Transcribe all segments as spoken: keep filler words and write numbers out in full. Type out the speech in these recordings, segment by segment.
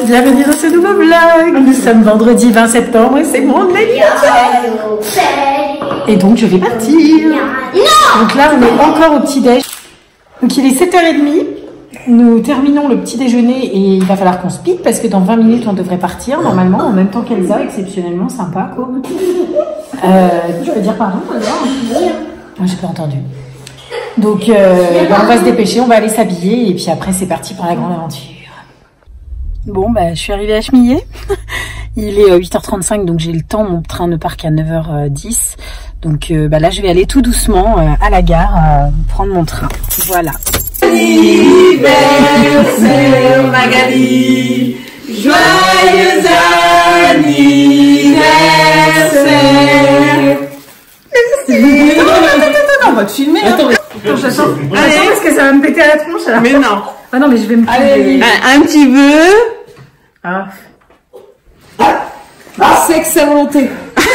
bienvenue dans ce nouveau vlog. Nous sommes vendredi vingt septembre et c'est mon anniversaire. Et donc je vais partir. Donc là on est encore au petit déj. Donc il est sept heures trente. Nous terminons le petit déjeuner et il va falloir qu'on speed parce que dans vingt minutes on devrait partir normalement en même temps qu'Elsa, exceptionnellement sympa quoi. Euh, tu peux dire pardon d'ailleurs? J'ai pas entendu. Donc euh, ben on va se dépêcher, on va aller s'habiller et puis après c'est parti pour la grande aventure. Bon bah je suis arrivée à Chemillé. Il est huit heures trente-cinq donc j'ai le temps, mon train ne part qu'à neuf heures dix. Donc euh, bah là je vais aller tout doucement euh, à la gare euh, prendre mon train. Voilà. Anniversaire Magali, joyeux anniversaire. Merci. Non, non, non, non, on va te filmer. Attends, attends, j'attends. Allez, parce que ça va me péter à la tronche. Alors. Mais non. Ah non, mais je vais me. Allez, un, un petit peu. Ah. Ah. Sexe à volonté.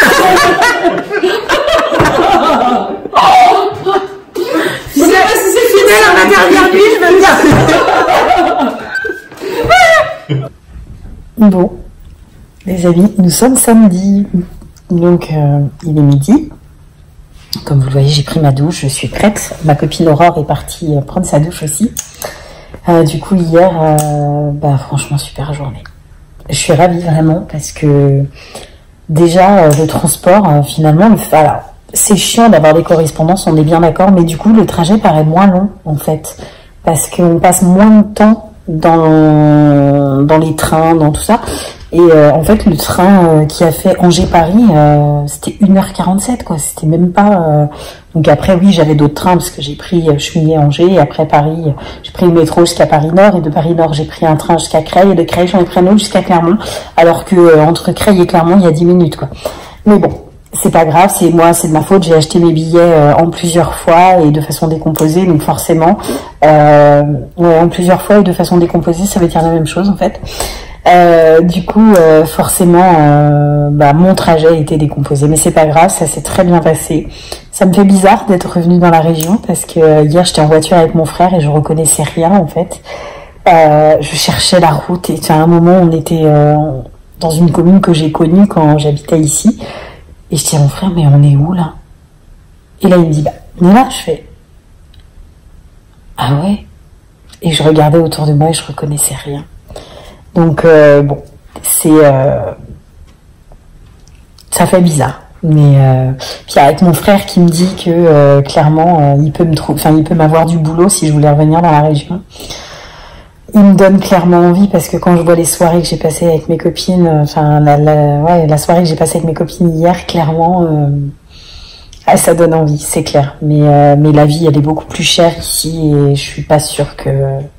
Je sais pas si c'est fidèle à ma dernière nuit, je me dis. Bon, les amis, nous sommes samedi. Donc, euh, il est midi. Comme vous le voyez, j'ai pris ma douche, je suis prête. Ma copine Aurore est partie prendre sa douche aussi. Euh, du coup, hier, euh, bah, franchement, super journée. Je suis ravie vraiment parce que déjà, euh, le transport, euh, finalement, le fait. Alors, c'est chiant d'avoir des correspondances, on est bien d'accord, mais du coup, le trajet paraît moins long, en fait. Parce qu'on passe moins de temps dans, dans les trains, dans tout ça. Et euh, en fait, le train euh, qui a fait Angers-Paris, euh, c'était une heure quarante-sept, quoi. C'était même pas... Euh... Donc après, oui, j'avais d'autres trains, parce que j'ai pris euh, Chemillé-Angers, et après Paris, euh, j'ai pris le métro jusqu'à Paris-Nord, et de Paris-Nord, j'ai pris un train jusqu'à Creil, et de Creil, j'en ai pris un autre jusqu'à Clermont, alors que euh, entre Creil et Clermont, il y a dix minutes, quoi. Mais bon, c'est pas grave, c'est moi, c'est de ma faute, j'ai acheté mes billets euh, en plusieurs fois, et de façon décomposée, donc forcément, euh, ouais, en plusieurs fois, et de façon décomposée, ça veut dire la même chose, en fait. Euh, du coup, euh, forcément, euh, bah, mon trajet a été décomposé, mais c'est pas grave, ça s'est très bien passé. Ça me fait bizarre d'être revenue dans la région parce que euh, hier j'étais en voiture avec mon frère et je reconnaissais rien en fait. Euh, je cherchais la route et à un moment on était euh, dans une commune que j'ai connue quand j'habitais ici et je dis à mon frère mais on est où là? Et là il me dit bah on est là. Je fais ah ouais. Et je regardais autour de moi et je reconnaissais rien. Donc euh, bon, c'est euh, ça fait bizarre, mais euh, puis avec mon frère qui me dit que euh, clairement euh, il peut me trouver, enfin il peut m'avoir du boulot si je voulais revenir dans la région. Il me donne clairement envie parce que quand je vois les soirées que j'ai passées avec mes copines, enfin la, la ouais la soirée que j'ai passée avec mes copines hier, clairement euh, ah, ça donne envie, c'est clair. Mais euh, mais la vie elle est beaucoup plus chère ici et je suis pas sûre que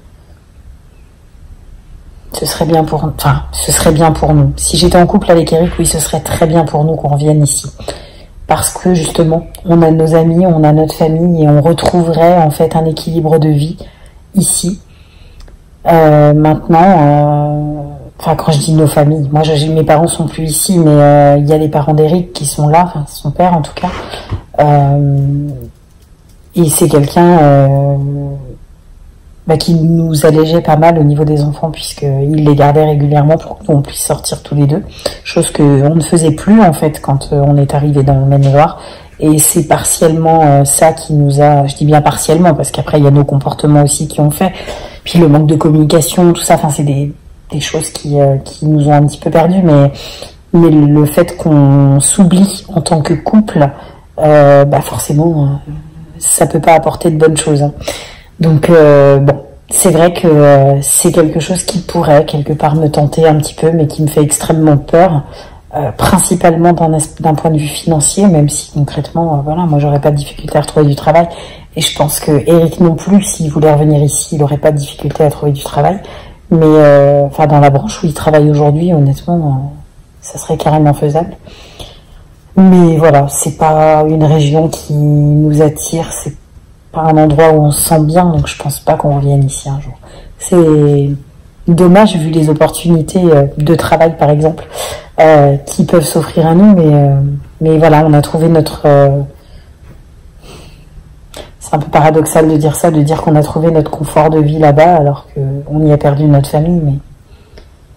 ce serait bien pour, enfin, ce serait bien pour nous. Si j'étais en couple avec Eric, oui, ce serait très bien pour nous qu'on revienne ici. Parce que, justement, on a nos amis, on a notre famille et on retrouverait, en fait, un équilibre de vie ici. Euh, maintenant, euh, enfin, quand je dis nos familles, moi, je, mes parents sont plus ici, mais euh, il y a les parents d'Eric qui sont là, enfin, son père, en tout cas. Euh, et c'est quelqu'un, euh, Bah, qui nous allégeait pas mal au niveau des enfants puisqu'il les gardait régulièrement pour qu'on puisse sortir tous les deux, chose qu'on ne faisait plus en fait quand on est arrivé dans le Maine-et-Loire, et c'est partiellement euh, ça qui nous a, je dis bien partiellement parce qu'après il y a nos comportements aussi qui ont fait, puis le manque de communication, tout ça, enfin c'est des, des choses qui, euh, qui nous ont un petit peu perdus, mais, mais le fait qu'on s'oublie en tant que couple, euh, bah forcément euh, ça peut pas apporter de bonnes choses, hein. Donc euh, bon, c'est vrai que euh, c'est quelque chose qui pourrait quelque part me tenter un petit peu, mais qui me fait extrêmement peur, euh, principalement d'un d'un point de vue financier, même si concrètement, euh, voilà, moi j'aurais pas de difficulté à retrouver du travail, et je pense que Eric non plus, s'il voulait revenir ici, il aurait pas de difficulté à trouver du travail, mais euh, enfin dans la branche où il travaille aujourd'hui, honnêtement, euh, ça serait carrément faisable. Mais voilà, c'est pas une région qui nous attire, c'est pas un endroit où on se sent bien, donc je pense pas qu'on revienne ici un jour. C'est dommage vu les opportunités de travail par exemple euh, qui peuvent s'offrir à nous, mais euh, mais voilà, on a trouvé notre euh... c'est un peu paradoxal de dire ça, de dire qu'on a trouvé notre confort de vie là-bas alors qu'on y a perdu notre famille, mais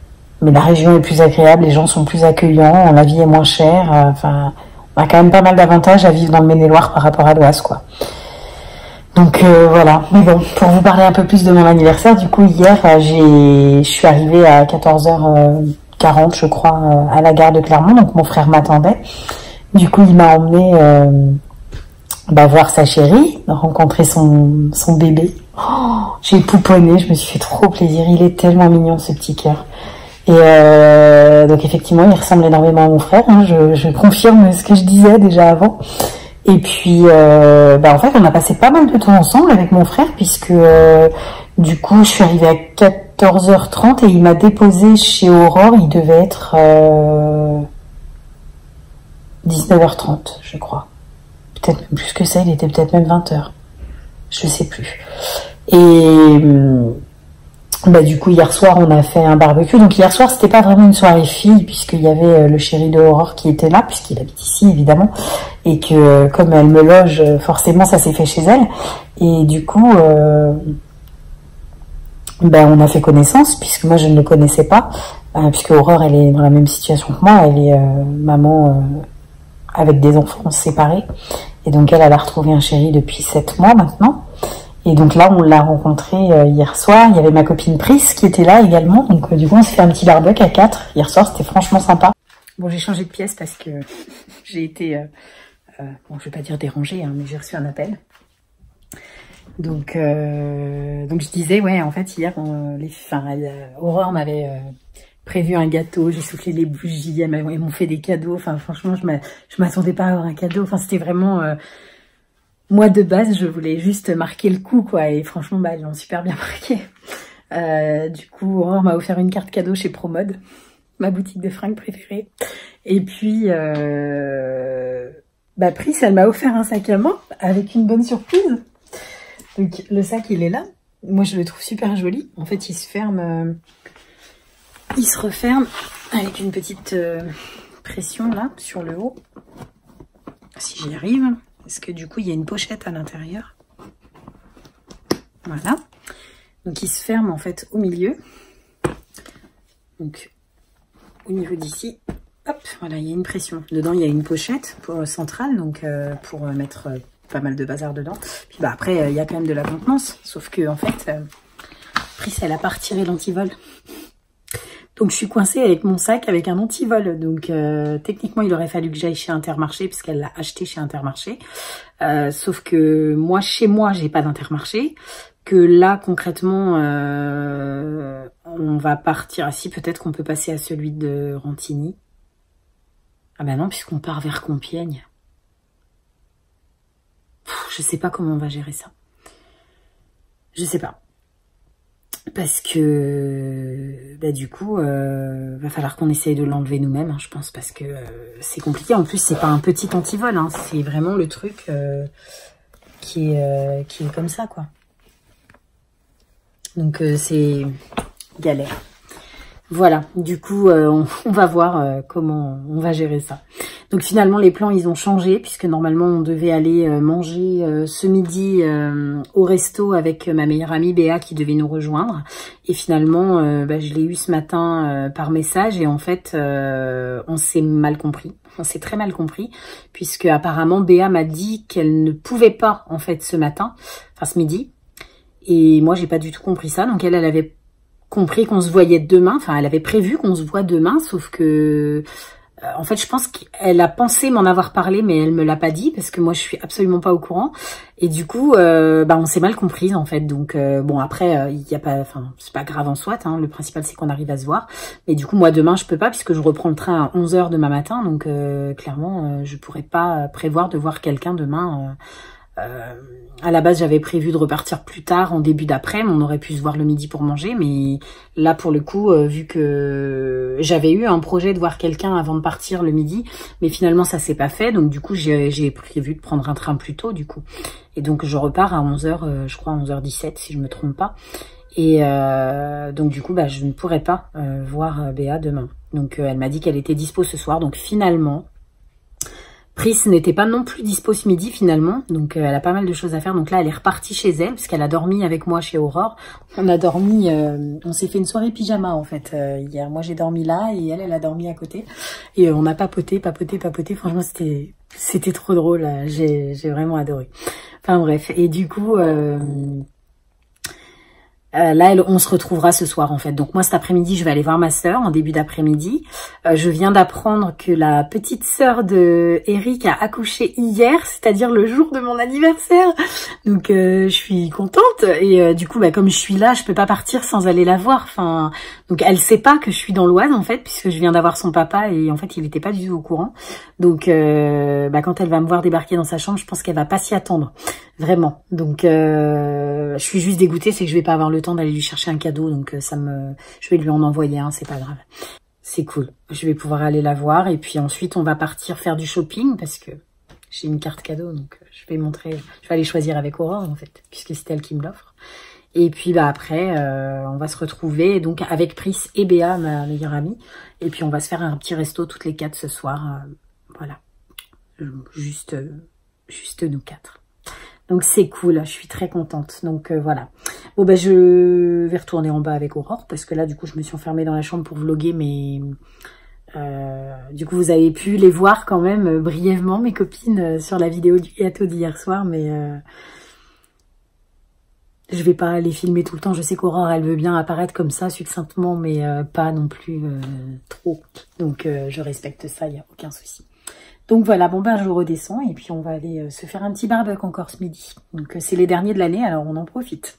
mais la région est plus agréable, les gens sont plus accueillants, la vie est moins chère. Euh, enfin, on a quand même pas mal d'avantages à vivre dans le Maine-et-Loire par rapport à l'Oise, quoi. Donc euh, voilà. Mais bon, pour vous parler un peu plus de mon anniversaire, du coup hier, euh, j'ai, je suis arrivée à quatorze heures quarante, je crois, euh, à la gare de Clermont. Donc mon frère m'attendait. Du coup, il m'a emmené euh, bah, voir sa chérie, rencontrer son son bébé. Oh, j'ai pouponné, je me suis fait trop plaisir. Il est tellement mignon, ce petit cœur. Et euh, donc effectivement, il ressemble énormément à mon frère. Hein, je, je confirme ce que je disais déjà avant. Et puis, euh, bah en fait, on a passé pas mal de temps ensemble avec mon frère, puisque euh, du coup, je suis arrivée à quatorze heures trente et il m'a déposé chez Aurore. Il devait être euh, dix-neuf heures trente, je crois. Peut-être même plus que ça, il était peut-être même vingt heures. Je sais plus. Et bah du coup hier soir on a fait un barbecue. Donc hier soir c'était pas vraiment une soirée fille, puisqu'il y avait le chéri de Aurore qui était là, puisqu'il habite ici évidemment, et que comme elle me loge, forcément ça s'est fait chez elle. Et du coup euh, ben on a fait connaissance, puisque moi je ne le connaissais pas, euh, puisque Aurore elle est dans la même situation que moi, elle est euh, maman euh, avec des enfants séparés, et donc elle, elle a retrouvé un chéri depuis sept mois maintenant. Et donc là, on l'a rencontré euh, hier soir. Il y avait ma copine Pris qui était là également. Donc euh, du coup, on se fait un petit barbecue à quatre. Hier soir, c'était franchement sympa. Bon, j'ai changé de pièce parce que j'ai été, euh, euh, bon, je vais pas dire dérangée, hein, mais j'ai reçu un appel. Donc, euh, donc je disais, ouais, en fait, hier, on, les, enfin, euh, Aurore m'avait euh, prévu un gâteau. J'ai soufflé les bougies. Elles m'ont fait des cadeaux. Enfin, franchement, je m'attendais pas à avoir un cadeau. Enfin, c'était vraiment... Euh, Moi, de base, je voulais juste marquer le coup, quoi. Et franchement, bah, ils ont super bien marqué. Euh, du coup, Aurore m'a offert une carte cadeau chez Promode, ma boutique de fringues préférée. Et puis, euh, bah, Pris, elle m'a offert un sac à main avec une bonne surprise. Donc, le sac, il est là. Moi, je le trouve super joli. En fait, il se ferme, euh, il se referme avec une petite euh, pression, là, sur le haut. Si j'y arrive. Parce que du coup, il y a une pochette à l'intérieur. Voilà. Donc, il se ferme en fait au milieu. Donc, au niveau d'ici, hop, voilà, il y a une pression. Dedans, il y a une pochette pour, centrale, donc euh, pour mettre euh, pas mal de bazar dedans. Puis bah après, euh, il y a quand même de la contenance. Sauf que en fait, euh, Pris, elle a pas retiré l'antivol. Donc, je suis coincée avec mon sac avec un antivol. Donc, euh, techniquement, il aurait fallu que j'aille chez Intermarché, puisqu'elle l'a acheté chez Intermarché. Euh, sauf que moi, chez moi, j'ai pas d'Intermarché. Que là, concrètement, euh, on va partir. Ah si, peut-être qu'on peut passer à celui de Rantigny. Ah ben non, puisqu'on part vers Compiègne. Pff, je sais pas comment on va gérer ça. Je sais pas. Parce que bah du coup euh, va falloir qu'on essaye de l'enlever nous-mêmes, hein, je pense, parce que euh, c'est compliqué. En plus, c'est pas un petit antivol, hein, c'est vraiment le truc euh, qui est euh, qui est comme ça, quoi. Donc euh, c'est galère. Voilà, du coup, euh, on, on va voir euh, comment on va gérer ça. Donc finalement, les plans, ils ont changé, puisque normalement, on devait aller euh, manger euh, ce midi euh, au resto avec ma meilleure amie Béa qui devait nous rejoindre. Et finalement, euh, bah, je l'ai eu ce matin euh, par message, et en fait, euh, on s'est mal compris. On s'est très mal compris, puisque apparemment, Béa m'a dit qu'elle ne pouvait pas, en fait, ce matin, enfin ce midi. Et moi, j'ai pas du tout compris ça. Donc elle, elle avait compris qu'on se voyait demain, enfin elle avait prévu qu'on se voit demain, sauf que euh, en fait je pense qu'elle a pensé m'en avoir parlé, mais elle me l'a pas dit, parce que moi je suis absolument pas au courant, et du coup euh, bah on s'est mal comprise en fait. Donc euh, bon, après il euh, y a pas, enfin c'est pas grave en soit, hein, le principal c'est qu'on arrive à se voir. Mais du coup moi demain je peux pas, puisque je reprends le train à onze heures demain matin, donc euh, clairement euh, je pourrais pas prévoir de voir quelqu'un demain. euh, Euh, à la base, j'avais prévu de repartir plus tard, en début d'après-midi. On aurait pu se voir le midi pour manger, mais là, pour le coup, euh, vu que j'avais eu un projet de voir quelqu'un avant de partir le midi, mais finalement, ça s'est pas fait. Donc, du coup, j'ai prévu de prendre un train plus tôt, du coup. Et donc, je repars à onze heures, euh, je crois, à onze heures dix-sept, si je me trompe pas. Et euh, donc, du coup, bah, je ne pourrais pas euh, voir Béa demain. Donc, euh, elle m'a dit qu'elle était dispo ce soir. Donc, finalement... Pris n'était pas non plus dispo ce midi finalement, donc euh, elle a pas mal de choses à faire. Donc là, elle est repartie chez elle parce qu'elle a dormi avec moi chez Aurore. On a dormi, euh, on s'est fait une soirée pyjama en fait euh, hier. Moi j'ai dormi là et elle, elle a dormi à côté. Et euh, on a papoté, papoté, papoté. Franchement, c'était, c'était trop drôle. J'ai, j'ai vraiment adoré. Enfin bref. Et du coup. Euh, Euh, là, elle, on se retrouvera ce soir en fait. Donc moi cet après-midi, je vais aller voir ma sœur en début d'après-midi. Euh, je viens d'apprendre que la petite sœur de Eric a accouché hier, c'est-à-dire le jour de mon anniversaire. Donc euh, je suis contente et euh, du coup, bah, comme je suis là, je peux pas partir sans aller la voir. Enfin, donc elle sait pas que je suis dans l'Oise en fait, puisque je viens d'avoir son papa et en fait il était pas du tout au courant. Donc euh, bah, quand elle va me voir débarquer dans sa chambre, je pense qu'elle va pas s'y attendre, vraiment. Donc euh, je suis juste dégoûtée, c'est que je vais pas avoir le temps d'aller lui chercher un cadeau, donc euh, ça me, je vais lui en envoyer un, c'est pas grave. C'est cool, je vais pouvoir aller la voir et puis ensuite on va partir faire du shopping parce que j'ai une carte cadeau, donc euh, je vais montrer, je vais aller choisir avec Aurore en fait, puisque c'est elle qui me l'offre. Et puis bah après, euh, on va se retrouver donc avec Pris et Béa, ma meilleure amie, et puis on va se faire un petit resto toutes les quatre ce soir, euh, voilà, juste, euh, juste nous quatre. Donc c'est cool, je suis très contente. Donc euh, voilà. Bon ben je vais retourner en bas avec Aurore parce que là du coup je me suis enfermée dans la chambre pour vlogger, mais euh, du coup vous avez pu les voir quand même euh, brièvement mes copines euh, sur la vidéo du gâteau d'hier soir, mais euh, je vais pas les filmer tout le temps. Je sais qu'Aurore elle veut bien apparaître comme ça succinctement, mais euh, pas non plus euh, trop. Donc euh, je respecte ça, il n'y a aucun souci. Donc voilà, bon ben je redescends et puis on va aller euh, se faire un petit barbecue encore ce midi. Donc euh, c'est les derniers de l'année, alors on en profite.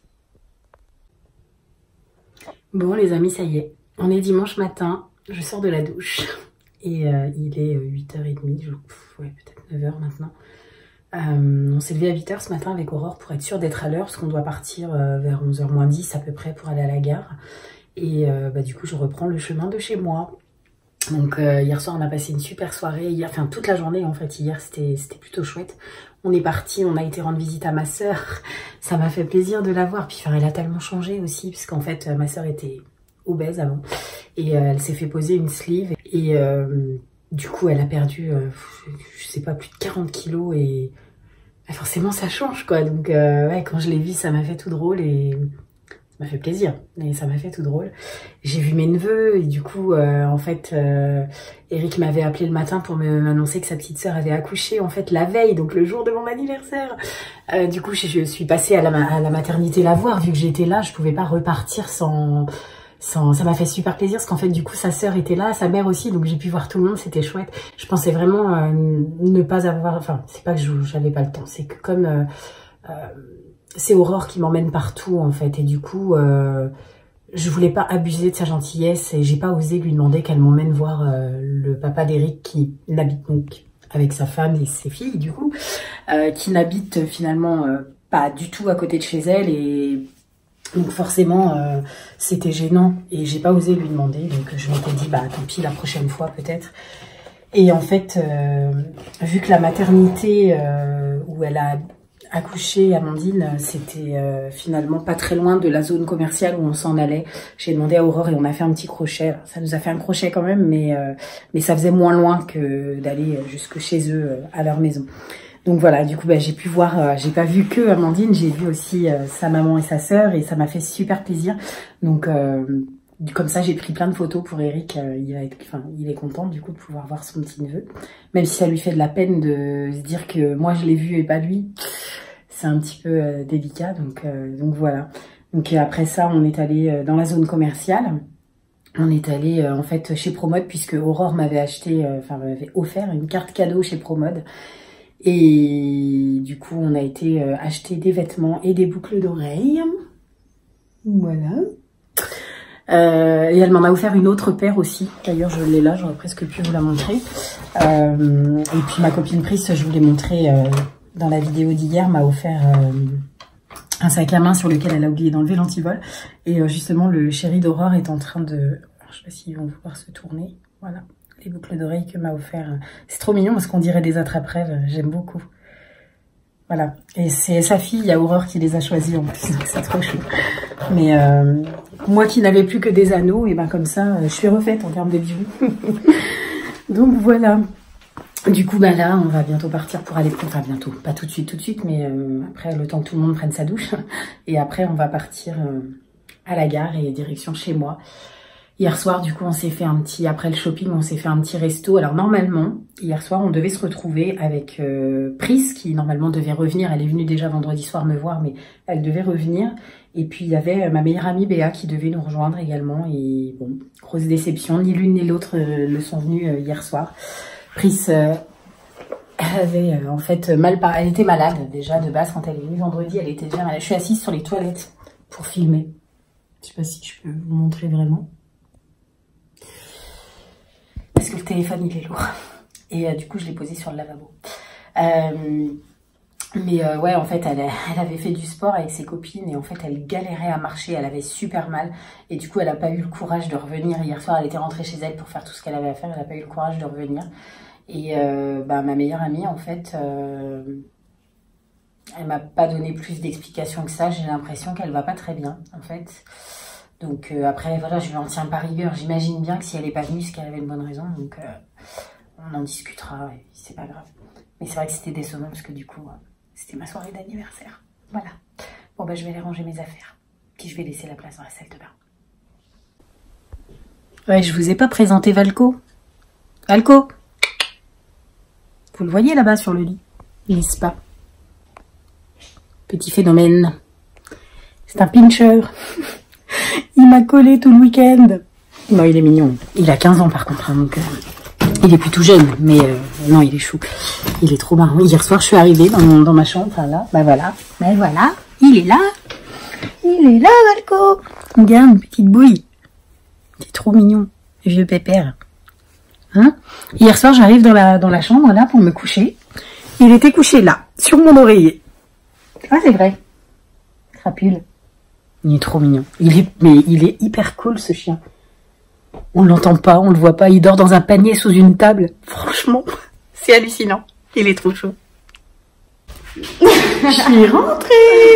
Bon les amis, ça y est, on est dimanche matin, je sors de la douche et euh, il est huit heures trente, je... ouais, peut-être neuf heures maintenant. Euh, on s'est levé à huit heures ce matin avec Aurore pour être sûr d'être à l'heure parce qu'on doit partir euh, vers onze heures moins dix à peu près pour aller à la gare. Et euh, bah, du coup je reprends le chemin de chez moi. Donc euh, hier soir on a passé une super soirée, hier, enfin toute la journée en fait, hier c'était c'était plutôt chouette. On est parti, on a été rendre visite à ma sœur, ça m'a fait plaisir de la voir, puis enfin, elle a tellement changé aussi, parce qu'en fait ma sœur était obèse avant, et euh, elle s'est fait poser une sleeve, et euh, du coup elle a perdu, euh, je sais pas, plus de quarante kilos, et bah, forcément ça change quoi, donc euh, ouais, quand je l'ai vue ça m'a fait tout drôle, et... ça m'a fait plaisir, et ça m'a fait tout drôle. J'ai vu mes neveux, et du coup, euh, en fait, euh, Eric m'avait appelé le matin pour m'annoncer que sa petite sœur avait accouché, en fait, la veille, donc le jour de mon anniversaire. Euh, du coup, je, je suis passée à la, à la maternité la voir, vu que j'étais là, je pouvais pas repartir sans... sans... Ça m'a fait super plaisir, parce qu'en fait, du coup, sa sœur était là, sa mère aussi, donc j'ai pu voir tout le monde, c'était chouette. Je pensais vraiment euh, ne pas avoir... Enfin, c'est pas que j'avais pas le temps, c'est que comme... Euh, euh, c'est Aurore qui m'emmène partout en fait, et du coup euh, je voulais pas abuser de sa gentillesse et j'ai pas osé lui demander qu'elle m'emmène voir euh, le papa d'Eric qui n'habite donc avec sa femme et ses filles du coup, euh, qui n'habite finalement euh, pas du tout à côté de chez elle, et donc forcément euh, c'était gênant et j'ai pas osé lui demander, donc je m'étais dit bah tant pis, la prochaine fois peut-être. Et en fait euh, vu que la maternité euh, où elle a accouché Amandine, c'était euh, finalement pas très loin de la zone commerciale où on s'en allait. J'ai demandé à Aurore et on a fait un petit crochet. Alors, ça nous a fait un crochet quand même, mais euh, mais ça faisait moins loin que d'aller jusque chez eux euh, à leur maison. Donc voilà, du coup bah, j'ai pu voir, euh, j'ai pas vu que Amandine, j'ai vu aussi euh, sa maman et sa sœur, et ça m'a fait super plaisir. Donc euh, comme ça, j'ai pris plein de photos pour Eric. Euh, il va être, enfin, il est content du coup de pouvoir voir son petit neveu, même si ça lui fait de la peine de se dire que moi je l'ai vu et pas lui. C'est un petit peu euh, délicat, donc euh, donc voilà. Donc euh, après ça, on est allé euh, dans la zone commerciale. On est allé euh, en fait chez Promode, puisque Aurore m'avait acheté, euh, enfin m'avait offert une carte cadeau chez Promode. Et du coup, on a été euh, acheter des vêtements et des boucles d'oreilles. Voilà. Euh, et elle m'en a offert une autre paire aussi. D'ailleurs, je l'ai là, j'aurais presque pu vous la montrer. Euh, et puis ma copine Pris, je vous l'ai montré euh, dans la vidéo d'hier, m'a offert euh, un sac à main sur lequel elle a oublié d'enlever l'antivol. Et euh, justement, le chéri d'Aurore est en train de... Alors, je sais pas s'ils vont pouvoir se tourner. Voilà, les boucles d'oreilles que m'a offert. C'est trop mignon parce qu'on dirait des attrape-rêves. J'aime beaucoup. Voilà. Et c'est sa fille, Aurore, qui les a choisis en plus. C'est trop chou. Mais euh, moi qui n'avais plus que des anneaux, et ben comme ça, je suis refaite en termes de bijoux. Donc voilà. Du coup, bah là, on va bientôt partir pour aller... Enfin, bientôt, pas tout de suite, tout de suite, mais euh, après, le temps que tout le monde prenne sa douche. Et après, on va partir euh, à la gare et direction chez moi. Hier soir, du coup, on s'est fait un petit... Après le shopping, on s'est fait un petit resto. Alors, normalement, hier soir, on devait se retrouver avec euh, Pris, qui normalement devait revenir. Elle est venue déjà vendredi soir me voir, mais elle devait revenir. Et puis, il y avait ma meilleure amie Béa qui devait nous rejoindre également. Et bon, grosse déception. Ni l'une ni l'autre euh, ne sont venues euh, hier soir. Pris, euh, elle avait euh, en fait mal... Par... Elle était malade déjà de base. Quand elle est venue vendredi, elle était déjà malade. Je suis assise sur les toilettes pour filmer. Je sais pas si je peux vous montrer vraiment. Parce que le téléphone, il est lourd. Et euh, du coup, je l'ai posé sur le lavabo. Euh, mais euh, ouais, en fait, elle, elle avait fait du sport avec ses copines. Et en fait, elle galérait à marcher. Elle avait super mal. Et du coup, elle n'a pas eu le courage de revenir. Hier soir, elle était rentrée chez elle pour faire tout ce qu'elle avait à faire. Elle n'a pas eu le courage de revenir. Et euh, bah, ma meilleure amie, en fait, euh, elle m'a pas donné plus d'explications que ça. J'ai l'impression qu'elle va pas très bien, en fait. Donc euh, après, voilà, je lui en tiens par rigueur. J'imagine bien que si elle n'est pas venue, c'est qu'elle avait une bonne raison. Donc euh, on en discutera et c'est pas grave. Mais c'est vrai que c'était décevant parce que du coup, euh, c'était ma soirée d'anniversaire. Voilà. Bon, bah je vais aller ranger mes affaires. Puis je vais laisser la place dans la salle de bain. Ouais, je vous ai pas présenté Valco. Valco! Vous le voyez là-bas sur le lit, n'est-ce pas? Petit phénomène. C'est un pincher. Il m'a collé tout le week-end. Non, il est mignon. Il a quinze ans par contre. Hein, donc, euh, il est plus tout jeune. Mais euh, non, il est chou. Il est trop marrant. Hier soir, je suis arrivée dans, mon, dans ma chambre. Enfin là, bah voilà. Bah voilà. Il est là. Il est là, Valco. Regarde, une petite bouille. C'est trop mignon. Vieux pépère. Hein? Hier soir, j'arrive dans la, dans la chambre là pour me coucher. Il était couché là, sur mon oreiller. Ah, c'est vrai. Crapule. Il est trop mignon. Il est, mais il est hyper cool, ce chien. On l'entend pas, on le voit pas. Il dort dans un panier sous une table. Franchement, c'est hallucinant. Il est trop chaud. Je suis rentrée.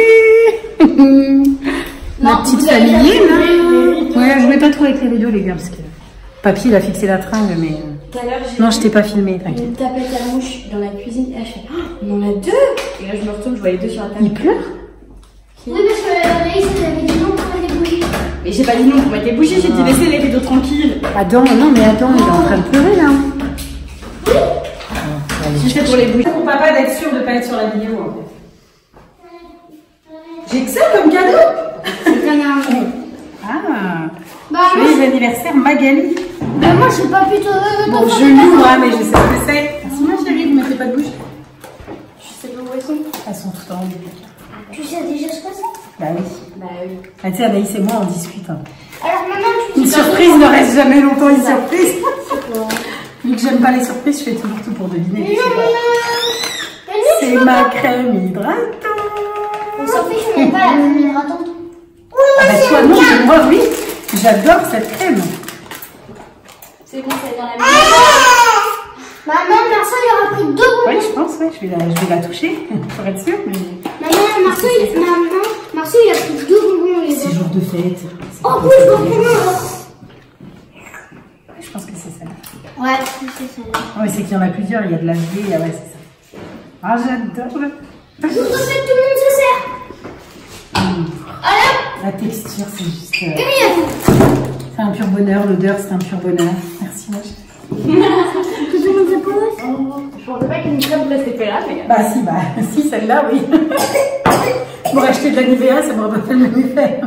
La non, petite famille, là. Ouais, je voulais pas trop avec les rideaux, les gars, parce que papy, il a fixé la tringle, mais... Non, je t'ai pas filmé, t'inquiète. Une tapette à mouche dans la cuisine. Et là, je fais, oh, on en a deux. Et là, je me retourne, je vois les deux sur la table. Il pleure? Oui, parce que Anaïs, elle avait dit non pour mettre des bougies. Mais j'ai pas dit non pour mettre des bougies, j'ai dit laisser les rideaux tranquilles. Attends, non, mais attends, il est en train de pleurer là. Oui. Ah, je fais pour les bougies. Pour papa d'être sûr de pas être sur la vidéo en fait. J'ai que ça comme cadeau. C'est un amour. Ah. Bah, joyeux anniversaire Magali. Bah, moi, je sais pas plutôt. Euh, bon, je l'ouvre, hein, mais je sais ce que c'est. Merci ma chérie, vous mettez pas de bouche. Je sais pas où elles sont. Elles sont toutes en haut. Tu sais déjà ce que c'est? Bah oui. Bah oui. Ah, tu sais, Anaïs et moi, on discute. Hein. Alors maintenant, tu Une surprise ne reste jamais longtemps une surprise. Vu que j'aime pas les surprises, je fais toujours tout pour deviner. C'est ma crème hydratante. On s'en fiche, je n'aime pas la crème hydratante. Ah bah toi non, mais moi oui. J'adore cette crème. C'est bon, c'est dans la maison. Maman, Marceau, il aura pris deux bonbons. Oui, je pense, ouais, je vais la, je vais la toucher pour être sûre. Mais... Maman, Marceau, il, maman, Marceau, il a pris deux bonbons. C'est jour de fête. Oh oui, je vois comment. Je pense que c'est ça. Ouais, c'est celle-là. Oui, c'est qu'il y en a plusieurs, il y a de la vie, ah ouais, c'est ça. Ah, j'adore. Jour de fête, tout le monde se sert. Mmh. Alors, la texture, c'est juste... Euh... Et c'est un pur bonheur, l'odeur, c'est un pur bonheur. Merci, moi. Tout le monde se pose. Oh, je pensais pas qu'une crème de la C P A, mais... Bah si, bah si, celle-là, oui. Pour acheter de la Nivea, ça m'aurait pas fait le même effet.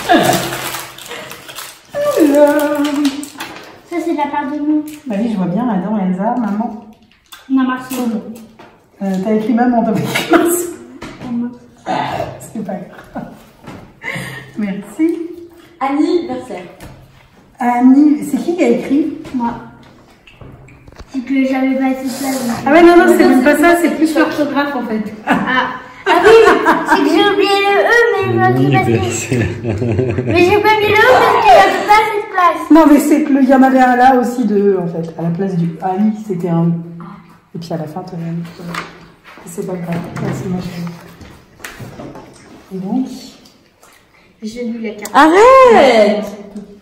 Alors... Ça, c'est de la part de nous. Bah oui, je vois bien, Adam, Elsa, maman. Non, Marceau. Euh, T'as écrit maman, t'as écrit Marceau. C'est pas grave. Merci. Anniversaire. Annie, c'est qui qui a écrit? Moi. C'est que j'avais pas été là. Ah ouais, non, non, c'est même pas ça, c'est plus l'orthographe en fait. Ah, ah oui, c'est que j'ai oublié le E, mais je l'ai pas mis. Mais j'ai pas mis le E parce qu'il n'y avait pas assez de place. Non, mais c'est que il y en avait un là aussi de E en fait. À la place du Ali, c'était un E. Et puis à la fin, tu as un E. C'est pas grave. Merci, ma chérie. Et donc. J'ai lu la carte. Arrête!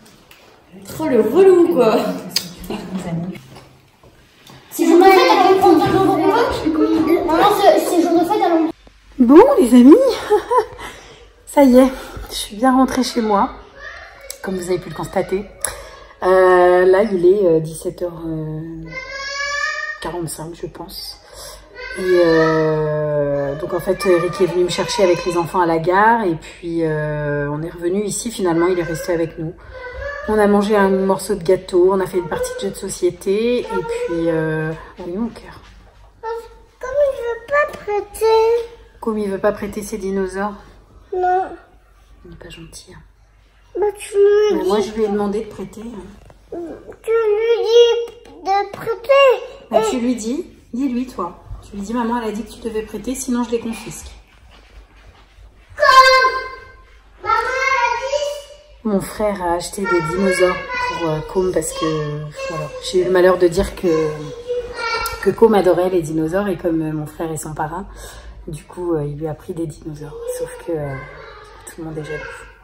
Trop le relou quoi. Si je me fais la réponse. Bon les amis, ça y est, je suis bien rentrée chez moi, comme vous avez pu le constater. Euh, là il est dix-sept heures quarante-cinq je pense. Et euh, donc en fait Eric est venu me chercher avec les enfants à la gare et puis euh, on est revenu ici, finalement il est resté avec nous. On a mangé un morceau de gâteau, on a fait une partie de jeu de société et puis... Euh... Oui mon cœur. Comme il veut pas prêter. Comme il veut pas prêter ses dinosaures. Non. Il n'est pas gentil. Hein. Bah, tu lui Mais dis... moi je lui ai demandé de prêter. Tu lui dis de prêter. Bah, et... Tu lui dis, dis-lui toi. Tu lui dis maman elle a dit que tu devais prêter sinon je les confisque. Comme maman a dit. Mon frère a acheté des dinosaures pour euh, Com parce que voilà, j'ai eu le malheur de dire que, que Com adorait les dinosaures et comme euh, mon frère est son parrain, du coup euh, il lui a pris des dinosaures. Sauf que euh, tout le monde est jaloux.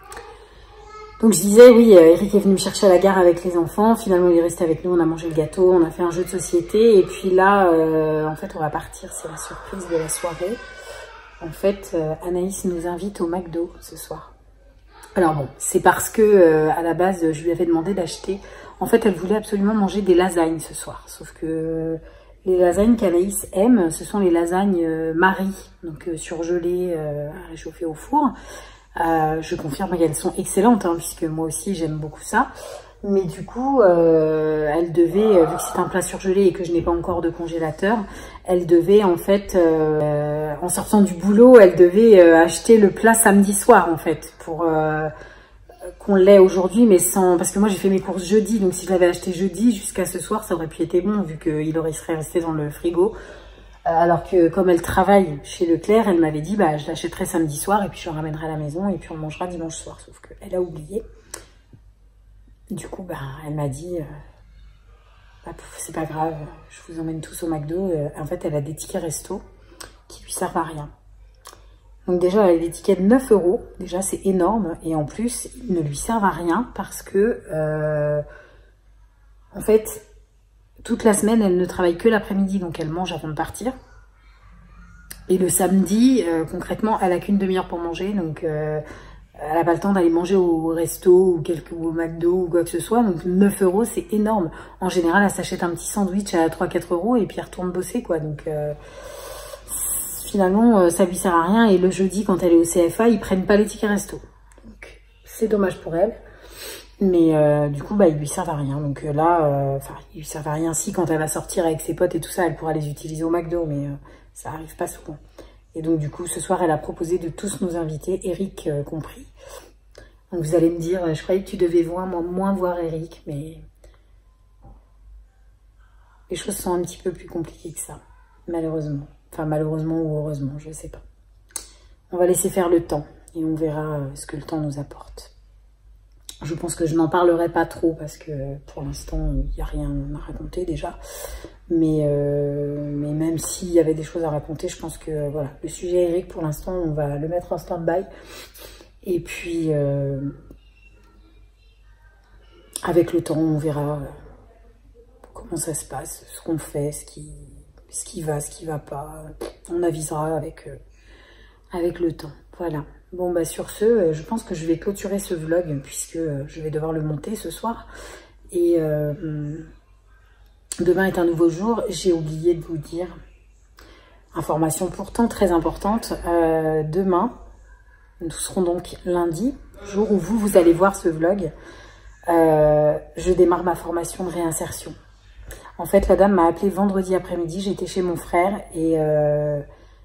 Donc je disais oui, euh, Eric est venu me chercher à la gare avec les enfants, finalement il est resté avec nous, on a mangé le gâteau, on a fait un jeu de société et puis là euh, en fait on va partir, c'est la surprise de la soirée. En fait euh, Anaïs nous invite au McDo ce soir. Alors bon, c'est parce que euh, à la base, je lui avais demandé d'acheter... En fait, elle voulait absolument manger des lasagnes ce soir. Sauf que euh, les lasagnes qu'Anaïs aime, ce sont les lasagnes euh, Marie, donc euh, surgelées, euh, à réchauffer au four. Euh, je confirme qu'elles sont excellentes, hein, puisque moi aussi j'aime beaucoup ça. Mais du coup, euh, elle devait, vu que c'est un plat surgelé et que je n'ai pas encore de congélateur, elle devait en fait, euh, en sortant du boulot, elle devait euh, acheter le plat samedi soir en fait, pour euh, qu'on l'ait aujourd'hui, mais sans... Parce que moi j'ai fait mes courses jeudi, donc si je l'avais acheté jeudi, jusqu'à ce soir, ça aurait pu être bon, vu qu'il aurait serait resté dans le frigo. Alors que comme elle travaille chez Leclerc, elle m'avait dit, bah je l'achèterai samedi soir et puis je le ramènerai à la maison et puis on le mangera dimanche soir. Sauf qu'elle a oublié. Du coup, bah, elle m'a dit, euh, bah, c'est pas grave, je vous emmène tous au McDo. Euh, en fait, elle a des tickets resto qui lui servent à rien. Donc déjà, elle a des tickets de neuf euros. Déjà, c'est énorme. Et en plus, ils ne lui servent à rien parce que, euh, en fait, toute la semaine, elle ne travaille que l'après-midi. Donc, elle mange avant de partir. Et le samedi, euh, concrètement, elle a qu'une demi-heure pour manger. Donc... Euh, elle n'a pas le temps d'aller manger au resto ou, quelque, ou au McDo ou quoi que ce soit. Donc neuf euros, c'est énorme. En général, elle s'achète un petit sandwich à trois quatre euros et puis elle retourne bosser, quoi. Donc euh, finalement, ça lui sert à rien. Et le jeudi, quand elle est au C F A, ils prennent pas les tickets resto. Donc c'est dommage pour elle. Mais euh, du coup, bah, ils lui servent à rien. Donc euh, là, enfin, euh, ils lui servent à rien. Si, quand elle va sortir avec ses potes et tout ça, elle pourra les utiliser au McDo. Mais euh, ça arrive pas souvent. Et donc, du coup, ce soir, elle a proposé de tous nous inviter, Eric euh, compris. Donc, vous allez me dire, je croyais que tu devais voir, moi, moins voir Eric, mais les choses sont un petit peu plus compliquées que ça, malheureusement. Enfin, malheureusement ou heureusement, je ne sais pas. On va laisser faire le temps et on verra euh, ce que le temps nous apporte. Je pense que je n'en parlerai pas trop parce que pour l'instant, il n'y a rien à raconter déjà. Mais, euh, mais même s'il y avait des choses à raconter, je pense que voilà, le sujet Eric, pour l'instant, on va le mettre en stand-by. Et puis, euh, avec le temps, on verra comment ça se passe, ce qu'on fait, ce qui, ce qui va, ce qui va pas. On avisera avec, euh, avec le temps. Voilà. Bon, bah sur ce, je pense que je vais clôturer ce vlog puisque je vais devoir le monter ce soir. Et... Euh, demain est un nouveau jour, j'ai oublié de vous dire, information pourtant très importante, euh, demain, nous serons donc lundi, jour où vous, vous allez voir ce vlog, euh, je démarre ma formation de réinsertion. En fait, la dame m'a appelé vendredi après-midi, j'étais chez mon frère et euh,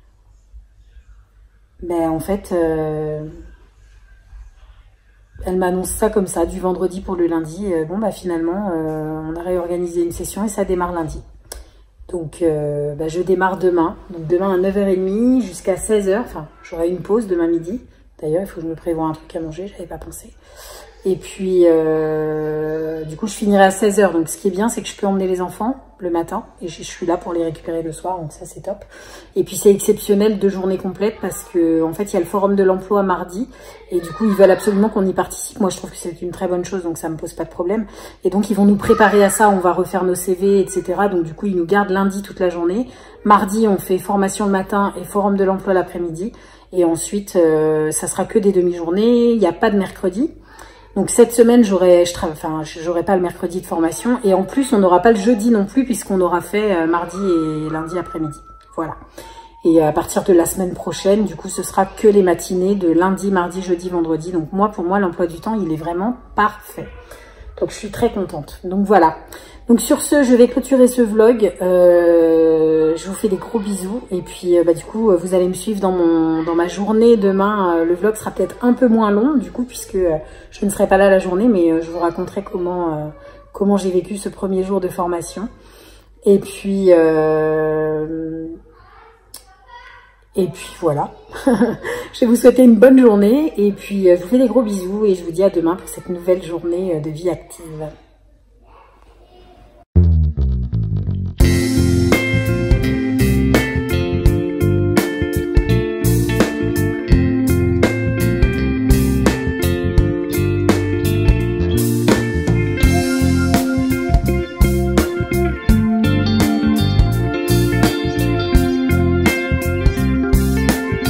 ben, en fait, euh, elle m'annonce ça comme ça, du vendredi pour le lundi. Euh, bon, bah finalement, euh, on a réorganisé une session et ça démarre lundi. Donc, euh, bah, je démarre demain. Donc, demain à neuf heures trente jusqu'à seize heures. Enfin, j'aurai une pause demain midi. D'ailleurs, il faut que je me prévoie un truc à manger, j'avais pas pensé. Et puis, euh, du coup, je finirai à seize heures. Donc, ce qui est bien, c'est que je peux emmener les enfants le matin. Et je, je suis là pour les récupérer le soir. Donc, ça, c'est top. Et puis, c'est exceptionnel, deux journées complètes. Parce que, en fait, il y a le forum de l'emploi mardi. Et du coup, ils veulent absolument qu'on y participe. Moi, je trouve que c'est une très bonne chose. Donc, ça me pose pas de problème. Et donc, ils vont nous préparer à ça. On va refaire nos C V, et cetera. Donc, du coup, ils nous gardent lundi toute la journée. Mardi, on fait formation le matin et forum de l'emploi l'après-midi. Et ensuite, euh, ça sera que des demi-journées. Il n'y a pas de mercredi. Donc cette semaine, j'aurai, je travaille, enfin, j'aurai pas le mercredi de formation et en plus, on n'aura pas le jeudi non plus puisqu'on aura fait euh, mardi et lundi après-midi. Voilà. Et à partir de la semaine prochaine, du coup, ce sera que les matinées de lundi, mardi, jeudi, vendredi. Donc moi, pour moi, l'emploi du temps, il est vraiment parfait. Donc je suis très contente. Donc voilà. Donc sur ce, je vais clôturer ce vlog. Euh, je vous fais des gros bisous. Et puis euh, bah, du coup, vous allez me suivre dans, mon, dans ma journée demain. Euh, le vlog sera peut-être un peu moins long du coup, puisque euh, je ne serai pas là la journée. Mais euh, je vous raconterai comment, euh, comment j'ai vécu ce premier jour de formation. Et puis, euh, et puis voilà. Je vais vous souhaiter une bonne journée. Et puis, euh, je vous fais des gros bisous. Et je vous dis à demain pour cette nouvelle journée de vie active.